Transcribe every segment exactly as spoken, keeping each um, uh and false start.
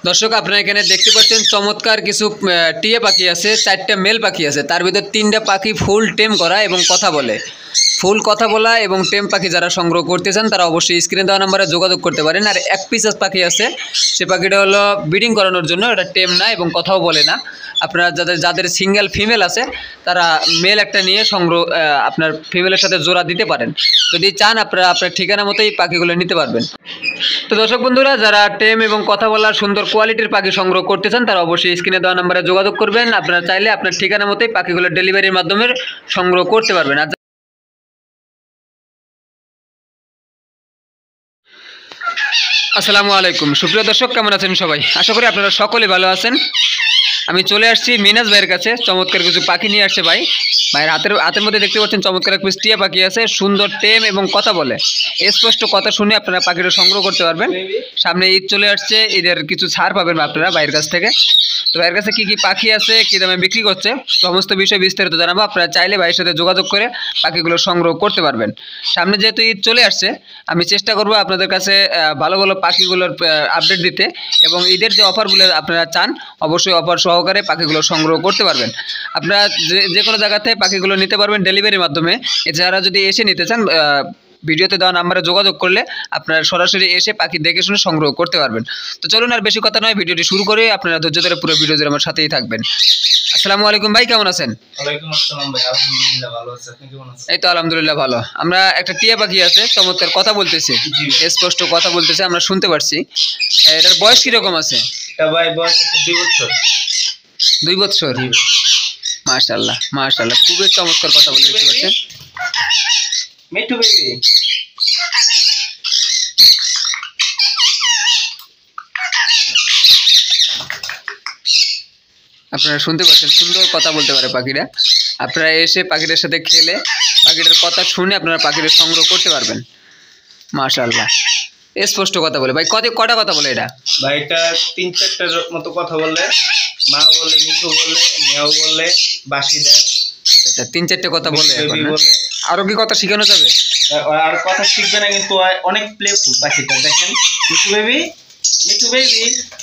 দর্শক আপনারা এখানে দেখতে পাচ্ছেন চমৎকার কিছু টিয়া পাখি আছে, চারটা মেল পাখি আছে, তার ভিতর তিনটা পাখি ফুল টেম করা এবং কথা বলে। ফুল কথা বলা এবং টেম পাখি যারা সংগ্রহ করতে চান তারা অবশ্যই স্ক্রিনে দেওয়া নাম্বারে যোগাযোগ করতে পারেন। আর এক পিস পাখি আছে, সে পাখিটা হলো ব্রিডিং করানোর জন্য, এটা টেম না এবং কথাও বলে না। আপনারা যাদের যাদের সিঙ্গেল ফিমেল আছে তারা মেল একটা নিয়ে সংগ্রহ আপনার ফিমেলের সাথে জোড়া দিতে পারেন। যদি চান আপনারা আপনার ঠিকানা মতোই পাখিগুলো নিতে পারবেন। তো দর্শক বন্ধুরা, যারা টেম এবং কথা বলার সুন্দর কোয়ালিটির পাখি সংগ্রহ করতে চান তারা অবশ্যই স্ক্রিনে দেওয়া নাম্বারে যোগাযোগ করবেন। আপনারা চাইলে আপনার ঠিকানা মতোই পাখিগুলো ডেলিভারির মাধ্যমে সংগ্রহ করতে পারবেন। আর আসসালামু আলাইকুম সুপ্রিয় দর্শক, কেমন আছেন সবাই? আশা করি আপনারা সকলে ভালো আছেন। আমি চলে আসছি মিনাজ ভাইয়ের কাছে, চমৎকার কিছু পাখি নিয়ে আসছে ভাই। ভাইয়ের হাতের হাতের মধ্যে দেখতে পাচ্ছেন চমৎকার এক পিস টিয়া পাখি আছে, সুন্দর টেম এবং কথা বলে। স্পষ্ট কথা শুনে আপনারা পাখিটা সংগ্রহ করতে পারবেন। সামনে ঈদ চলে আসছে, ঈদের কিছু ছাড় পাবেন আপনারা ভাইয়ের কাছ থেকে। তো ভাইয়ের কাছে কী কী পাখি আছে, কী দামে বিক্রি করছে, সমস্ত বিষয় বিস্তারিত জানাবো। আপনারা চাইলে ভাইয়ের সাথে যোগাযোগ করে পাখিগুলো সংগ্রহ করতে পারবেন। সামনে যেহেতু ঈদ চলে আসছে, আমি চেষ্টা করব আপনাদের কাছে ভালো ভালো পাখিগুলোর আপডেট দিতে, এবং ঈদের যে অফারগুলো আপনারা চান অবশ্যই অফার সহকারে পাখিগুলো সংগ্রহ করতে পারবেন। আপনারা যে যে কোনো জায়গাতে পাখিগুলো নিতে পারবেন ডেলিভারির মাধ্যমে। এছাড়া যদি এসে নিতে চান, ভিডিওতে দেওয়া নাম্বারে যোগাযোগ করলে আপনারা সরাসরি এসে পাখি দেখে শুনে সংগ্রহ করতে পারবেন। তো চলুন আর বেশি কথা নয়, ভিডিওটি শুরু করে আপনারা ধৈর্য ধরে পুরো ভিডিও ধরে আমার সাথেই থাকবেন। আসসালামু আলাইকুম ভাই, কেমন আছেন? ওয়ালাইকুম আসসালাম ভাই, আলহামদুলিল্লাহ ভালো আছি। আপনি কেমন আছেন? এই তো আলহামদুলিল্লাহ ভালো। আমরা একটা টিয়া পাখি আছে, চমৎকার কথা বলতেছে, স্পষ্ট কথা বলতেছে, আমরা শুনতে পারছি। এটার বয়স কিরকম আছে? এটা ভাই বয়স হচ্ছে দুই বছর। দুই বছর? মাশাআল্লাহ মাশাআল্লাহ, খুবই চমৎকার কথা বলে দেখতে পাচ্ছেন। মিঠু বেবি, আপনারা শুনতে পাচ্ছেন সুন্দর কথা বলতে পারে পাখিরা। আপনারা এসে পাখিটার সাথে খেলে পাখিটার কথা শুনে আপনারা পাখিটা সংগ্রহ করতে পারবেন। মাশাআল্লাহ, স্পষ্ট কথা বলে। ভাই কত কটা কথা বলে এটা? ভাই এটা তিন চারটার মতো কথা বলে, মা বলে, মিঠু বলে, মেয়াও বলে, বাসি দেয়। আচ্ছা, তিন চারটে কথা বলে। বলে আরো কি কথা শেখানো যাবে? আর কথা শিখবে না, কিন্তু অনেক প্লেফুল পাখিটা। দেখেন মিঠু বেবি, মিঠু বেবি,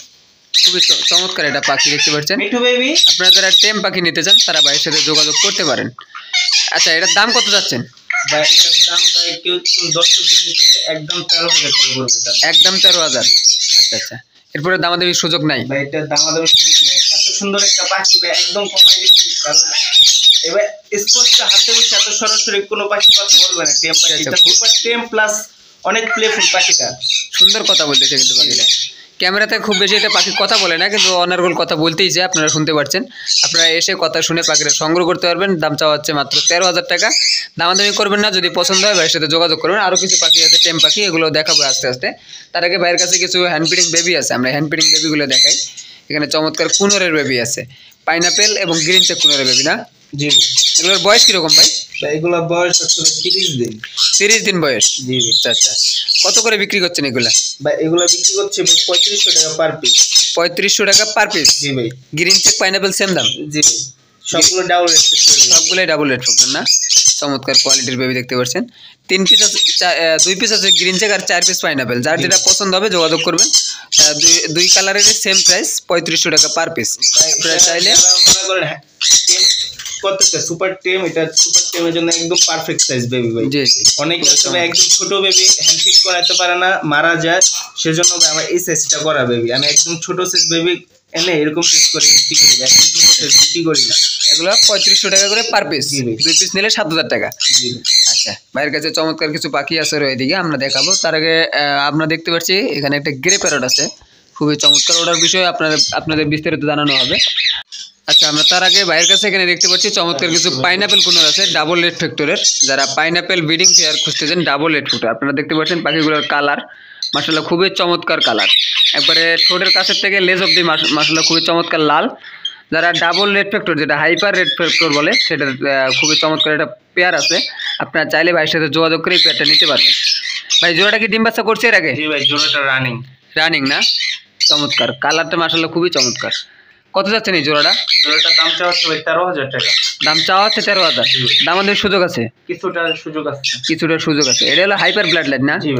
খুবই চমৎকার এটা পাখি দেখতে পাচ্ছেন। মিঠু বেবি। আপনারা যারা টেম পাখি নিতে চান তারা ভাইয়ের সাথে যোগাযোগ করতে পারেন। আচ্ছা, এটার দাম কত যাচ্ছেন? ভাই এটার দাম ভাই কেউ দশ একদম তেরো হাজার টাকা পড়বে। একদম তেরো হাজার? আচ্ছা আচ্ছা, এরপরে দামাদামির সুযোগ নাই? ভাই এটার দামাদামির সুযোগ নেই। এত সুন্দর একটা পাখি ভাই একদম কমাই দিচ্ছি, কারণ এবার স্পষ্ট হাতে বসে এত সরাসরি কোনো পাখি কথা বলবে না। টেম পাখি সুপার টেম প্লাস অনেক প্লেফুল পাখিটা, সুন্দর কথা বলতেছে কিন্তু পাখিটা। ক্যামেরাতে খুব বেশি এটা পাখি কথা বলে না, কিন্তু অনার্গল কথা বলতেই যে আপনারা শুনতে পাচ্ছেন। আপনারা এসে কথা শুনে পাখিটা সংগ্রহ করতে পারবেন। দাম চাওয়া হচ্ছে মাত্র তেরো হাজার টাকা। দামাদামি করবেন না, যদি পছন্দ হয় ভাইয়ের সাথে যোগাযোগ করবেন। আরও কিছু পাখি আছে টেম পাখি, এগুলো দেখাবো আস্তে আস্তে। তার আগে ভাইয়ের কাছে কিছু হ্যান্ড ফিডিং বেবি আছে, আমরা হ্যান্ড ফিডিং বেবিগুলো দেখাই। এখানে চমৎকার কুনোরের বেবি আছে, পাইনাপেল এবং গ্রিন চেক কুনোরের বেবি না? জি। এগুলোর বয়স কিরকম ভাই? এগুলো বয়স হচ্ছে তিরিশ দিন। তিরিশ দিন বয়স? জি। আচ্ছা আচ্ছা, কত করে বিক্রি করছেন এগুলা? ভাই এগুলো বিক্রি করছে পঁয়ত্রিশশো টাকা পার পিস। পঁয়ত্রিশশো টাকা পার পিস? জি ভাই। গ্রিন চেক পাইনাপেল সেম দাম? জি ভাই, সবগুলো ডাবল রেট, সবগুলোই ডাবল রেট পাবেন না? চমৎকার কোয়ালিটির বেবি দেখতে পাচ্ছেন। তিন পিস আছে, দুই পিস আছে গ্রিন চেক আর চার পিস পাইনাপেল। যার যেটা পছন্দ হবে যোগাযোগ করবেন। দুই দুই কালারের সেম প্রাইস, পঁয়ত্রিশশো টাকা পার পিস। আপনারা চাইলে মনে করেন প্রত্যেকটা সুপার টেম, এটা সুপার টেমের জন্য একদম পারফেক্ট সাইজ বেবি ভাই। জি জি, অনেক সময় একদম ছোট বেবি হ্যান্ড ফিট করাতে পারে না, মারা যায়, সেজন্য আমার এই সাইজটা করা বেবি। আমি একদম ছোট সাইজ বেবি এনে এরকম সাইজ করে বিক্রি করি, একদম ছোট সাইজ বিক্রি করি না। এগুলো পঁয়ত্রিশশো টাকা করে পার পিস, দুই পিস নিলে সাত হাজার টাকা। জি। আচ্ছা, ভাইয়ের কাছে চমৎকার কিছু পাখি আছে ওইদিকে আমরা দেখাবো। তার আগে আমরা দেখতে পাচ্ছি এখানে একটা গ্রে প্যারট আছে, খুবই চমৎকার। ওটার বিষয়ে আপনাদের আপনাদের বিস্তারিত জানানো হবে। আচ্ছা, আমরা তার আগে ভাইয়ের কাছে এখানে দেখতে পাচ্ছি চমৎকার কিছু পাইনাপেল কুনোর আছে, ডাবল রেড ফ্যাক্টরের। যারা পাইনাপেল ব্রিডিং পেয়ার খুঁজতেছেন ডাবল রেড ফুটে, আপনারা দেখতে পাচ্ছেন পাখিগুলোর কালার মাশাআল্লাহ খুবই চমৎকার কালার। একবারে ঠোঁটের কাছের থেকে লেজ অব্দি মাশাআল্লাহ খুবই চমৎকার লাল। যারা ডাবল রেড ফ্যাক্টর, যেটা হাইপার রেড ফ্যাক্টর বলে, সেটার খুবই চমৎকার একটা পেয়ার আছে। আপনারা চাইলে ভাইয়ের সাথে যোগাযোগ করে এই পেয়ারটা নিতে পারবেন। ভাই জোড়াটা কি ডিম বাচ্চা করছে এর আগে? জি ভাই, জোড়াটা রানিং। রানিং না? চমৎকার, কালারটা মাশাআল্লাহ খুবই চমৎকার। কত যাচ্ছেন এই জোড়াটা? জোড়াটার দাম চাওয়া হচ্ছে ভাই তেরো হাজার টাকা। দাম চাওয়া হচ্ছে তেরো হাজার? দামাদের সুযোগ আছে? কিছুটা সুযোগ আছে। কিছুটা সুযোগ আছে। এটা হলো হাইপার ব্লাড লাইন না? জি ভাই।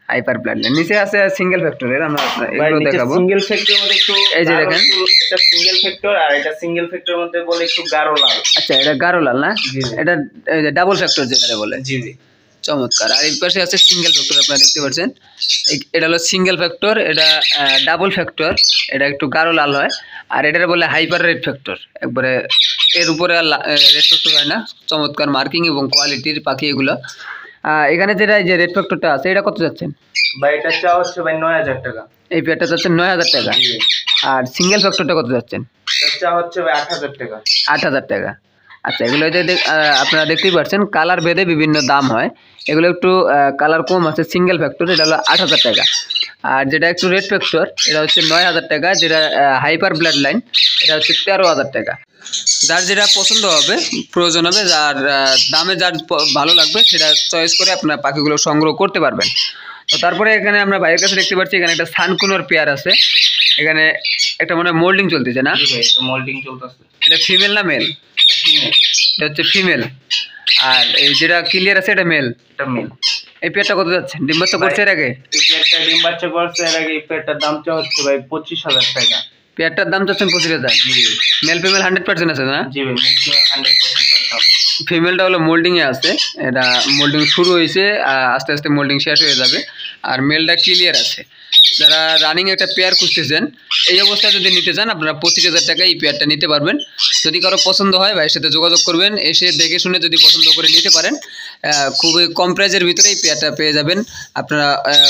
Hyper blood line. নিচে আছে সিঙ্গেল ফ্যাক্টরের, আমরা এগুলো দেখাবো। সিঙ্গেল ফ্যাক্টরের মধ্যে একটু এই যে দেখেন এটা সিঙ্গেল ফ্যাক্টর, আর এটা সিঙ্গেল ফ্যাক্টরের মধ্যে বলে একটু গাঢ় লাল। আচ্ছা এটা গাঢ় লাল না, এটা এই যে ডাবল ফ্যাক্টর যেটা বলে। জি জি চমৎকার। আর এই পাশে আছে সিঙ্গেল ফ্যাক্টর, আপনারা দেখতে পাচ্ছেন এটা হলো সিঙ্গেল ফ্যাক্টর, এটা ডাবল ফ্যাক্টর, এটা একটু গাঢ় লাল হয়। আর এটার বলে হাইপার রেড ফ্যাক্টর, একবারে এর উপরে আর রেড ফ্যাক্টর হয় না। চমৎকার মার্কিং এবং কোয়ালিটির পাখি এগুলো। এখানে যেটা যে রেড ফ্যাক্টরটা আছে এটা কত যাচ্ছেন ভাই? এটা চা হচ্ছে ভাই নয় হাজার টাকা। এই পেয়ারটা যাচ্ছেন নয় হাজার টাকা। আর সিঙ্গেল ফ্যাক্টরটা কত যাচ্ছেন? চা হচ্ছে ভাই আট হাজার টাকা। আট হাজার টাকা। আচ্ছা এগুলো যে আপনারা দেখতেই পাচ্ছেন কালার ভেদে বিভিন্ন দাম হয়। এগুলো একটু কালার কম আছে সিঙ্গেল ফ্যাক্টর, এটা হলো আট হাজার টাকা। আর যেটা একটু রেড ফ্যাক্টর এটা হচ্ছে নয় হাজার টাকা। যেটা হাইপার ব্লাড লাইন এটা হচ্ছে তেরো হাজার টাকা। যার যেটা পছন্দ হবে, প্রয়োজন হবে, যার দামে যার ভালো লাগবে সেটা চয়েস করে আপনার পাখিগুলো সংগ্রহ করতে পারবেন। তো তারপরে এখানে আমরা ভাইয়ের কাছে দেখতে পাচ্ছি এখানে একটা সানকুনোর পেয়ার আছে। এখানে একটা মনে হয় মোল্ডিং চলতেছে না? মোল্ডিং চলতেছে। এটা ফিমেল না মেল? এটা হচ্ছে ফিমেল। আর এই যেটা ক্লিয়ার আছে এটা মেল। এটা মেল। এই পেয়ারটা কত যাচ্ছে? ডিম বাচ্চা করছে এর আগে? এই পেয়ারটা ডিম বাচ্চা করছে এর আগে। এই পেয়ারটার দামটা হচ্ছে ভাই পঁচিশ হাজার টাকা। পেয়ারটার দাম চাচ্ছেন পঁচিশ হাজার? মেল ফিমেল হান্ড্রেড পার্সেন্ট আছে না? জি ভাই হান্ড্রেড পার্সেন্ট। ফিমেলটা হলো মোল্ডিং এ আছে, এটা মোল্ডিং শুরু হয়েছে, আস্তে আস্তে মোল্ডিং শেষ হয়ে যাবে। আর মেলটা ক্লিয়ার আছে। যারা রানিং একটা পেয়ার খুঁজতেছেন এই অবস্থায় যদি নিতে চান আপনারা পঁচিশ হাজার টাকায় এই পেয়ারটা নিতে পারবেন। যদি কারো পছন্দ হয় ভাইয়ের সাথে যোগাযোগ করবেন, এসে দেখে শুনে যদি পছন্দ করে নিতে পারেন খুবই কম প্রাইজের ভিতরে এই পেয়ারটা পেয়ে যাবেন আপনারা।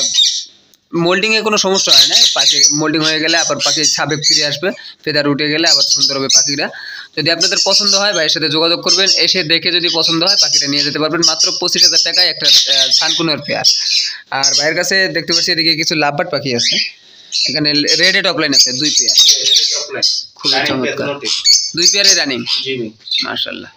মোল্ডিংয়ে কোনো সমস্যা হয় না, পাখি মোল্ডিং হয়ে গেলে আবার পাখি সাবেক ফিরে আসবে, ফেদার উঠে গেলে আবার সুন্দর হবে পাখিরা। যদি আপনাদের পছন্দ হয় ভাইয়ের সাথে যোগাযোগ করবেন, এসে দেখে যদি পছন্দ হয় পাখিটা নিয়ে যেতে পারবেন মাত্র পঁচিশ হাজার টাকায় একটা সানকুনোর পেয়ার। আর ভাইয়ের কাছে দেখতে পাচ্ছি এদিকে কিছু লাভবার্ড পাখি আছে। এখানে রেড হেড অফলাইন আছে দুই পেয়ার, খুবই চমৎকার, দুই পেয়ারে রানিং। মাশাআল্লাহ।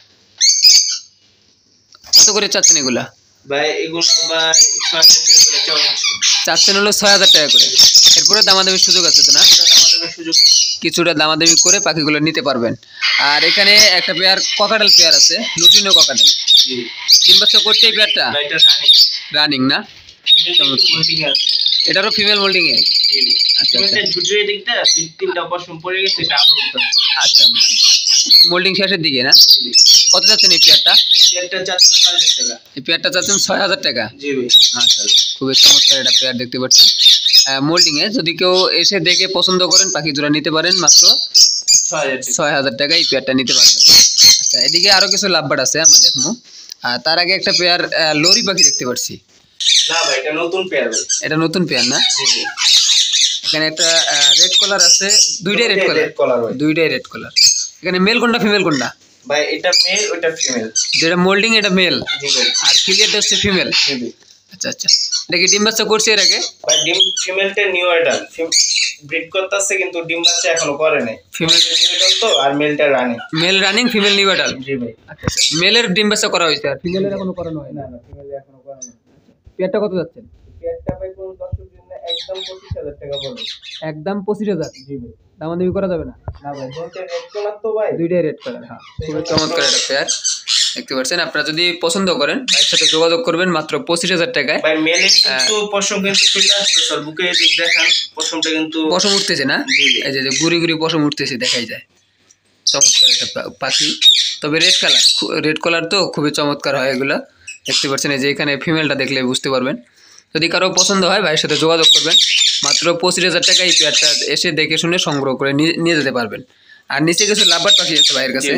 কত করে চাচ্ছেন এগুলা? ভাই এগুলো ভাই চাচ্ছেন হলো ছয় হাজার টাকা করে। এরপরে দামাদামির সুযোগ আছে তো না? কিছুটা দামাদামি করে পাখিগুলো নিতে পারবেন। আর এখানে একটা পেয়ার ককাটেল পেয়ার আছে, লুটিনো ককাটেল। ডিম বাচ্চা করছে এই পেয়ারটা? রানিং না? এটারও ফিমেল মোল্ডিং এ? আচ্ছা আচ্ছা মোল্ডিং শেষের দিকে না? কত যাচ্ছেন এই পেয়ারটা? এই পেয়ারটা চাচ্ছেন ছয় হাজার টাকা। মাশাআল্লাহ খুবই চমৎকার একটা পেয়ার দেখতে পাচ্ছেন মোল্ডিং এ। যদি কেউ এসে দেখে পছন্দ করেন পাখি জোড়া নিতে পারেন মাত্র ছয় হাজার টাকা এই পেয়ারটা নিতে পারবেন। আচ্ছা এদিকে আরো কিছু লাভবার্ড আছে আমরা দেখবো। আর তার আগে একটা পেয়ার লরি পাখি দেখতে পাচ্ছি। না ভাই এটা নতুন পেয়ার। এটা নতুন পেয়ার না? এখানে একটা রেড কলার আছে, দুইটাই রেড কলার, দুইটাই রেড কলার। এখানে মেল কোনটা ফিমেল কোনটা? ভাই এটা মেল ওটা ফিমেল। যেটা মোল্ডিং এটা মেল আর ক্লিয়ারটা হচ্ছে ফিমেল। আচ্ছা আচ্ছা এটা কি ডিম বাচ্চা করছে এর আগে? ভাই ডিম ফিমেলটা নিউ অ্যাডাল্ট ব্রিড করতেছে কিন্তু ডিম বাচ্চা এখনো করে নাই। ফিমেল নিউ অ্যাডাল্ট তো, আর মেলটা running. Male running female new adult. জি ভাই। আচ্ছা মেলের ডিম বাচ্চা করা হয়েছে আর ফিমেলের এখনো করানো হয় না? না ফিমেলের এখনো করানো হয়। পেয়ারটা কত যাচ্ছে? পেয়ারটা ভাই কোন দর্শক জন্য একদম পঁচিশ হাজার টাকা পড়বে। একদম পঁচিশ হাজার? জি ভাই। দামাদামি করা যাবে না? না ভাই দুইটা রেড কালার তো ভাই। দুইটাই রেড কালার। হ্যাঁ খুবই চমৎকার একটা পেয়ার দেখতে পাচ্ছেন। আপনারা যদি পছন্দ করেন ভাইয়ের সাথে যোগাযোগ করবেন মাত্র পঁচিশ হাজার টাকায়। ভাই মেলে কিন্তু পশম কিন্তু চলে আসছে স্যার, বুকে দিক দেখান পশমটা কিন্তু পশম উঠতেছে না? এই যে গুড়ি গুড়ি পশম উঠতেছে দেখাই যায়। চমৎকার একটা পাখি, তবে রেড কালার, রেড কালার তো খুবই চমৎকার হয় এগুলো দেখতে পাচ্ছেন। এই যে এখানে ফিমেলটা দেখলে বুঝতে পারবেন। যদি কারো পছন্দ হয় ভাইয়ের সাথে যোগাযোগ করবেন মাত্র পঁচিশ হাজার টাকা এই পেয়ারটা এসে দেখে শুনে সংগ্রহ করে নিয়ে যেতে পারবেন। আর নিচে কিছু লাভবার্ড পাখি আছে ভাইয়ের কাছে।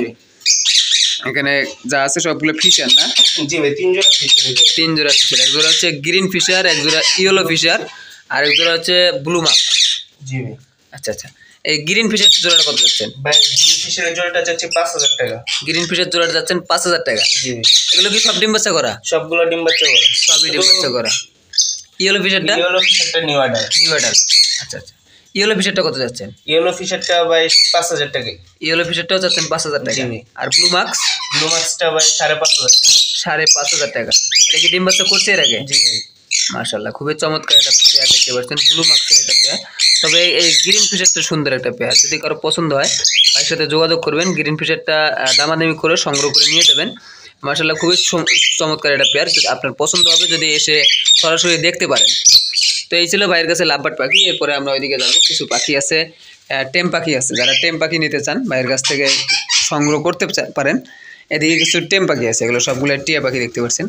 এখানে যা আছে সবগুলো ফিশার না? জি ভাই তিন জোড়া ফিশার। তিন জোড়া ফিশার, এক জোড়া হচ্ছে গ্রিন ফিশার, এক জোড়া ইয়েলো ফিশার, আর এক জোড়া হচ্ছে ব্লু মার্ক। জি ভাই। আচ্ছা আচ্ছা এই গ্রিন ফিশার জোড়াটা কত যাচ্ছেন? ভাই গ্রিন ফিশারের জোড়াটা যাচ্ছে পাঁচ হাজার টাকা। গ্রিন ফিশার জোড়াটা যাচ্ছেন পাঁচ হাজার টাকা। জি এগুলো কি সব ডিম বাচ্চা করা? সবগুলো ডিম বাচ্চা করা। সবই ডিম বাচ্চা করা। ইয়েলো ফিশারটা? ইয়েলো ফিশারটা নিউ অ্যাডাল্ট। New adult. আচ্ছা আচ্ছা ইয়েলো ফিশারটা কত যাচ্ছেন? ইয়েলো ফিশারটা ভাই পাঁচ হাজার টাকা। ইয়েলো ফিশারটাও যাচ্ছেন পাঁচ হাজার টাকা। আর ব্লু মার্কস? ব্লু মার্কসটা ভাই সাড়ে পাঁচ হাজার টাকা। সাড়ে পাঁচ হাজার টাকা। এটা কি ডিম বাচ্চা করছে এর আগে? জি ভাই। মাশাআল্লাহ খুবই চমৎকার একটা পেয়ার দেখতে পাচ্ছেন, ব্লু মার্কসের একটা পেয়ার। তবে এই গ্রিন ফিশারটা সুন্দর একটা পেয়ার, যদি কারো পছন্দ হয় ভাইয়ের সাথে যোগাযোগ করবেন। গ্রিন ফিশারটা দামাদামি করে সংগ্রহ করে নিয়ে যাবেন মাশাআল্লাহ খুবই চমৎকার একটা পেয়ার, আপনার পছন্দ হবে যদি এসে সরাসরি দেখতে পারেন। তো এই ছিল ভাইয়ের কাছে লাভবার্ড পাখি। এরপরে আমরা ওইদিকে যাবো, কিছু পাখি আছে, টেম পাখি আছে, যারা টেম পাখি নিতে চান ভাইয়ের কাছ থেকে সংগ্রহ করতে পারেন। এদিকে কিছু টেম পাখি আছে, এগুলো সবগুলো টিয়া পাখি দেখতে পাচ্ছেন।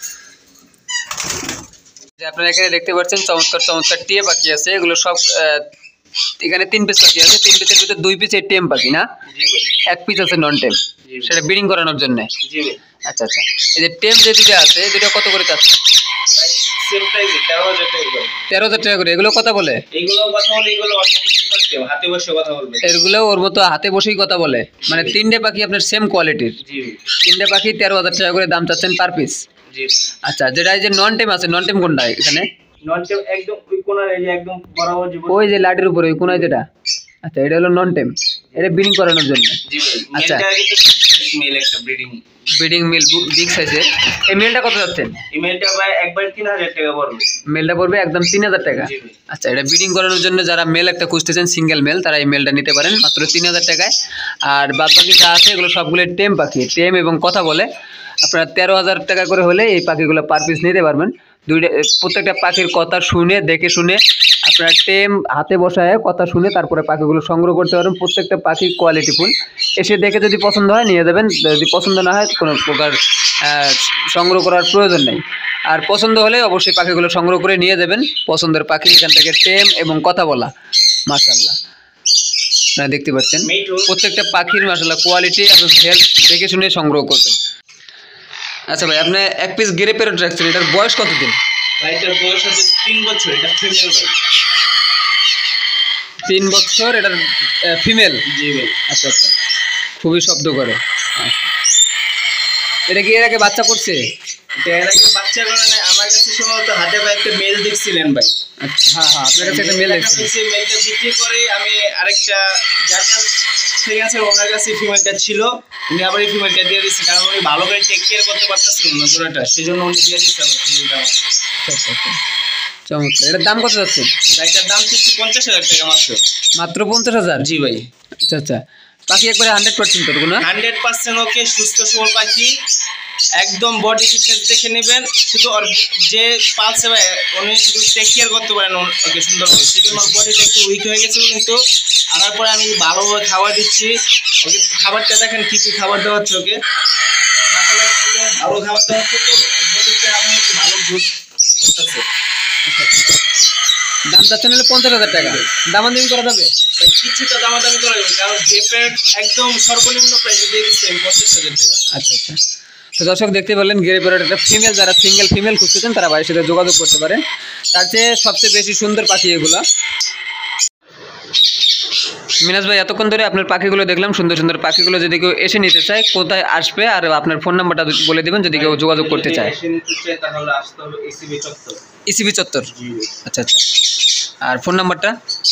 যে আপনারা এখানে দেখতে পাচ্ছেন চমৎকার চমৎকার টিয়া পাখি আছে, এগুলো সব এখানে তিন পিস পাখি আছে, তিন পিসের ভিতরে দুই পিস টেম পাখি না, এক পিস আছে নন টেম, সেটা ব্রিডিং করানোর জন্য। আচ্ছা আচ্ছা, এই যে টেম যে দুটো আছে এই দুটো কত করে চাচ্ছে? তেরো হাজার টাকা করে। এগুলো কথা বলে? এগুলো ওর মতো হাতে বসেই কথা বলে, মানে তিনটে পাখি আপনার সেম কোয়ালিটির, তিনটে পাখি তেরো হাজার টাকা করে দাম চাচ্ছেন পার পিস। আচ্ছা, যেটা এই যে নন টেম আছে, নন টেম কোনটা এখানে? ওই যে লাঠির উপরে ওই কোনায় যেটা, আচ্ছা এটা হলো নন টেম, এটা ব্রিডিং করানোর জন্য। আচ্ছা, ব্রিডিং মেল বিগ সাইজের। এই মেলটা কত যাচ্ছেন? এই মেলটা ভাই একবার তিন হাজার টাকা পড়বে। মেলটা পড়বে একদম তিন হাজার টাকা। আচ্ছা, এটা ব্রিডিং করানোর জন্য যারা মেল একটা খুঁজতেছেন সিঙ্গেল মেল, তারা এই মেলটা নিতে পারেন মাত্র তিন হাজার টাকায়। আর বাদ বাকি যা আছে এগুলো সবগুলো টেম পাখি, টেম এবং কথা বলে। আপনারা তেরো হাজার টাকা করে হলে এই পাখিগুলো পার পিস নিতে পারবেন। দুইটা প্রত্যেকটা পাখির কথা শুনে দেখে শুনে আপনারা টেম হাতে বসায় কথা শুনে তারপরে পাখিগুলো সংগ্রহ করতে পারবেন। প্রত্যেকটা পাখি কোয়ালিটিফুল, এসে দেখে যদি পছন্দ হয় নিয়ে যাবেন, যদি পছন্দ না হয় কোনো প্রকার সংগ্রহ করার প্রয়োজন নেই। আর পছন্দ হলে অবশ্যই পাখিগুলো সংগ্রহ করে নিয়ে যাবেন। পছন্দের পাখি এখান থেকে টেম এবং কথা বলা, মাশাআল্লাহ আপনারা দেখতে পাচ্ছেন প্রত্যেকটা পাখির মাশাআল্লাহ কোয়ালিটি এবং হেলথ দেখে শুনে সংগ্রহ করবেন। আচ্ছা ভাই, আপনি এক পিস গেরে প্যারট রাখছেন, এটার বয়স কতদিন? ভাই এটার বয়স হচ্ছে তিন বছর, এটা ফিমেল ভাই। তিন বছর, এটার ফিমেল? জি ভাই। আচ্ছা আচ্ছা, খুবই শব্দ করে। এটা কি এর আগে বাচ্চা করছে? এটা এর আগে বাচ্চা করে না, আমার কাছে সম্ভবত হাতে ভাই একটা মেল দেখছিলেন ভাই। আচ্ছা, হ্যাঁ হ্যাঁ, আপনার কাছে একটা মেল দেখছিলেন। সেই মেলটা বিক্রি করে আমি আরেকটা জার্মান ঠিক আছে ওনার কাছে ফিমেলটা ছিল, উনি আবার এই ফিমেলটা দিয়ে দিচ্ছে, কারণ উনি ভালো করে টেক কেয়ার করতে পারতেছিলেন না জোড়াটা, সেই জন্য উনি দিয়ে দিচ্ছে আমার ফিমেলটা। আচ্ছা আচ্ছা, চমৎকার। এটার দাম কত যাচ্ছে? এটার দাম হচ্ছে পঞ্চাশ হাজার টাকা মাত্র। মাত্র পঞ্চাশ হাজার? জি ভাই। আচ্ছা আচ্ছা, পাখি একবারে হান্ড্রেড পার্সেন্ট তো না? হান্ড্রেড পার্সেন্ট ওকে, সুস্থ সবল পাখি, একদম বডি ফিটনেস দেখে নেবেন। শুধু ওর যে পালছে ভাই উনি শুধু টেক কেয়ার করতে পারেন ওকে সুন্দরভাবে, সেই জন্য বডিটা একটু উইক হয়ে গেছিল, কিন্তু আনার পরে আমি ভালোভাবে খাবার দিচ্ছি ওকে। খাবারটা দেখেন কি কি খাবার দেওয়া হচ্ছে ওকে, ভালো খাবার দেওয়া হচ্ছে, তো বডিতে আমি ভালো গ্রোথ করতেছে। দাম চাচ্ছেন হলে পঞ্চাশ হাজার টাকা, দামাদামি করা যাবে? কিছুটা দামাদামি করা যাবে, কারণ যে প্যাড একদম সর্বনিম্ন প্রাইসে দিয়ে দিচ্ছে পঞ্চাশ হাজার টাকা। আচ্ছা আচ্ছা, তো দর্শক দেখতে পেলেন গেরে প্যারট একটা ফিমেল, যারা সিঙ্গেল ফিমেল খুঁজতেছেন তারা ভাইয়ের সাথে যোগাযোগ করতে পারেন। তার চেয়ে সবচেয়ে বেশি সুন্দর পাখি এগুলো। মিনাজ ভাই, এতক্ষণ ধরে আপনার পাখিগুলো দেখলাম, সুন্দর সুন্দর পাখিগুলো যদি কেউ এসে নিতে চায় কোথায় আসবে, আর আপনার ফোন নাম্বারটা বলে দেবেন যদি কেউ যোগাযোগ করতে চায়। ইসিবি চত্বর? আচ্ছা আচ্ছা, আর ফোন নাম্বারটা?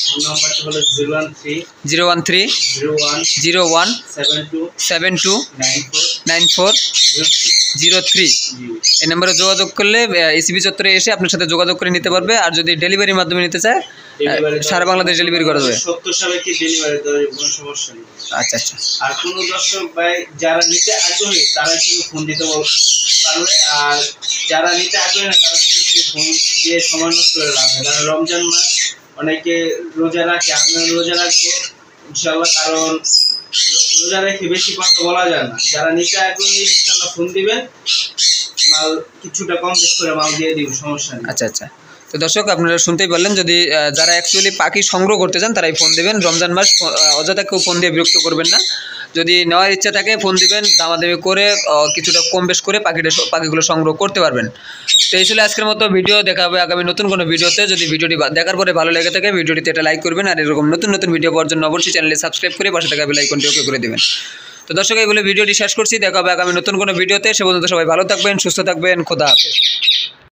Zero one three zero one seven two nine four zero three. এই নাম্বারে যোগাযোগ করলে ইসিবি চত্বরে এসে আপনার সাথে যোগাযোগ করে নিতে পারবে। আর যদি ডেলিভারির মাধ্যমে নিতে চায় সারা বাংলাদেশ ডেলিভারি করা যাবে। সত্তর সালে কি ডেলিভারি দেওয়ার কোনো সমস্যা নেই। আচ্ছা আচ্ছা, আর কোনো দর্শক ভাই যারা নিতে আগ্রহী তারা শুধু ফোন দিতে পারবে, আর যারা নিতে আগ্রহী না তারা শুধু ফোন দিয়ে সময় নষ্ট করে লাভ নেই। কারণ রমজান মাস অনেকে রোজা রাখে, আমিও রোজা রাখবো ইনশাআল্লাহ, কারণ রোজা রেখে বেশি কথা বলা যায় না। যারা নিতে আগ্রহী ইনশাআল্লাহ ফোন দিবেন, মাল কিছুটা কম বেশ করে মাল দিয়ে দিব, সমস্যা নেই। আচ্ছা আচ্ছা, তো দর্শক আপনারা শুনতেই পারলেন, যদি যারা অ্যাকচুয়ালি পাখি সংগ্রহ করতে চান তারাই ফোন দেবেন। রমজান মাস অযথা কেউ ফোন দিয়ে বিরক্ত করবেন না। যদি নেওয়ার ইচ্ছা থাকে ফোন দিবেন, দামাদামি করে কিছুটা কম বেশ করে পাখিটা পাখিগুলো সংগ্রহ করতে পারবেন। তো এই ছিল আজকের মতো ভিডিও, দেখা হবে আগামী নতুন কোনো ভিডিওতে। যদি ভিডিওটি দেখার পরে ভালো লেগে থাকে ভিডিওটিতে এটা লাইক করবেন, আর এরকম নতুন নতুন ভিডিও পাওয়ার জন্য অবশ্যই চ্যানেলে সাবস্ক্রাইব করে পাশে থাকা বেল আইকনটি ওকে করে দেবেন। তো দর্শক এই বলে ভিডিওটি শেষ করছি, দেখা হবে আগামী নতুন কোনো ভিডিওতে। সে পর্যন্ত সবাই ভালো থাকবেন, সুস্থ থাকবেন, খোদা হাফেজ।